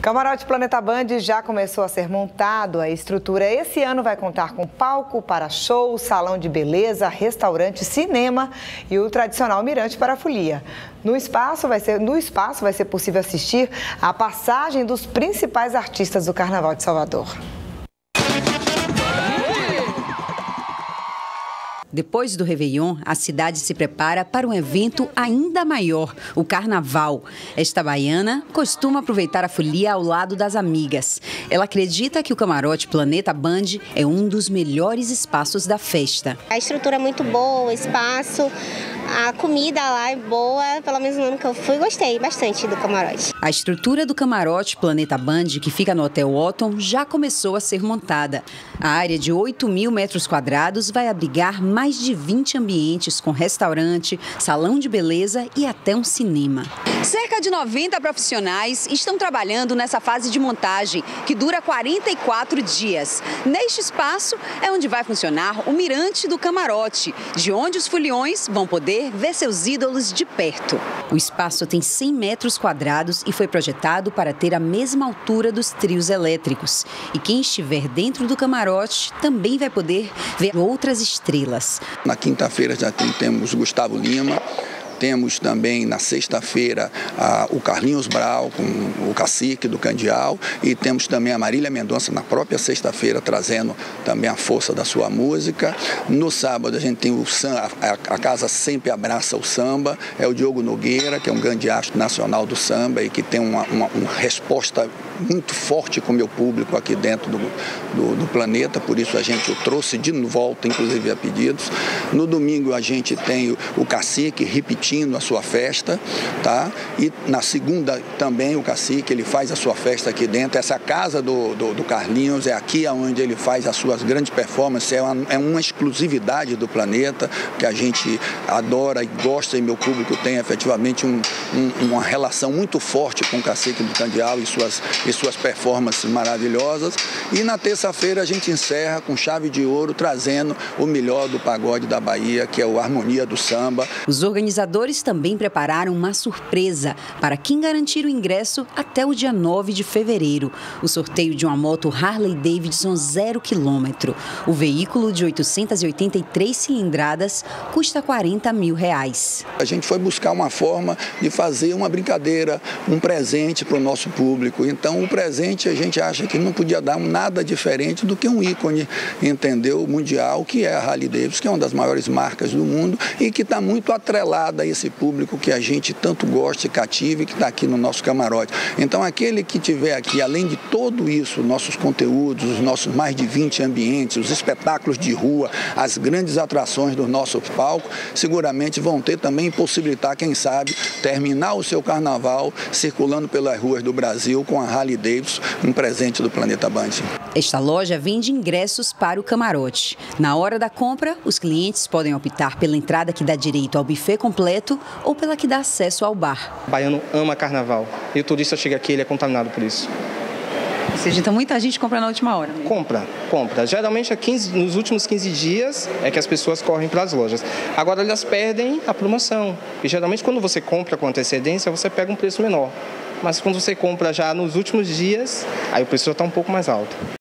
Camarote Planeta Band já começou a ser montado. A estrutura esse ano vai contar com palco para show, salão de beleza, restaurante, cinema e o tradicional mirante para a folia. No espaço vai ser possível assistir à passagem dos principais artistas do Carnaval de Salvador. Depois do Réveillon, a cidade se prepara para um evento ainda maior, o Carnaval. Esta baiana costuma aproveitar a folia ao lado das amigas. Ela acredita que o Camarote Planeta Band é um dos melhores espaços da festa. A estrutura é muito boa, o espaço, a comida lá é boa. Pelo menos no ano que eu fui, gostei bastante do camarote. A estrutura do Camarote Planeta Band, que fica no Hotel Otton, já começou a ser montada. A área de 8.000 metros quadrados vai abrigar mais de 20 ambientes com restaurante, salão de beleza e até um cinema. Cerca de 90 profissionais estão trabalhando nessa fase de montagem, que dura 44 dias. Neste espaço é onde vai funcionar o Mirante do Camarote, de onde os foliões vão poder ver seus ídolos de perto. O espaço tem 100 metros quadrados e foi projetado para ter a mesma altura dos trios elétricos. E quem estiver dentro do camarote também vai poder ver outras estrelas. Na quinta-feira já temos Gustavo Lima. Temos também na sexta-feira o Carlinhos Brau com o Cacique do Candial e temos também a Marília Mendonça na própria sexta-feira trazendo também a força da sua música. No sábado a gente tem o samba, a casa sempre abraça o samba, é o Diogo Nogueira, que é um grande astro nacional do samba e que tem uma resposta muito forte com o meu público aqui dentro do planeta, por isso a gente o trouxe de volta, inclusive a pedidos. No domingo a gente tem o Cacique repetindo a sua festa, tá? E na segunda também o Cacique, ele faz a sua festa aqui dentro. Essa casa do Carlinhos é aqui onde ele faz as suas grandes performances, é uma exclusividade do planeta, que a gente adora e gosta e meu público tem efetivamente uma relação muito forte com o Cacique do Candial e suas performances maravilhosas. E na terça-feira a gente encerra com chave de ouro, trazendo o melhor do pagode da Bahia, que é o Harmonia do Samba. Os organizadores também prepararam uma surpresa para quem garantir o ingresso até o dia 9 de fevereiro. O sorteio de uma moto Harley Davidson 0 km. O veículo de 883 cilindradas custa R$40 mil. A gente foi buscar uma forma de fazer uma brincadeira, um presente para o nosso público. Então, o presente a gente acha que não podia dar nada diferente do que um ícone, entendeu, mundial, que é a Harley Davidson, que é uma das maiores marcas do mundo e que está muito atrelada a esse público que a gente tanto gosta e cativa e que está aqui no nosso camarote. Então, aquele que tiver aqui, além de tudo isso, nossos conteúdos, os nossos mais de 20 ambientes, os espetáculos de rua, as grandes atrações do nosso palco, seguramente vão ter também possibilitar, quem sabe, terminar o seu carnaval circulando pelas ruas do Brasil com a Harley Davidson, um presente do Planeta Band. Esta loja vende ingressos para o camarote. Na hora da compra, os clientes podem optar pela entrada que dá direito ao buffet completo ou pela que dá acesso ao bar. O baiano ama carnaval e o turista chega aqui, ele é contaminado por isso. Ou seja, então muita gente compra na última hora, né? Compra. Geralmente nos últimos 15 dias é que as pessoas correm para as lojas. Agora elas perdem a promoção. E geralmente quando você compra com antecedência, você pega um preço menor. Mas quando você compra já nos últimos dias, aí o preço já está um pouco mais alto.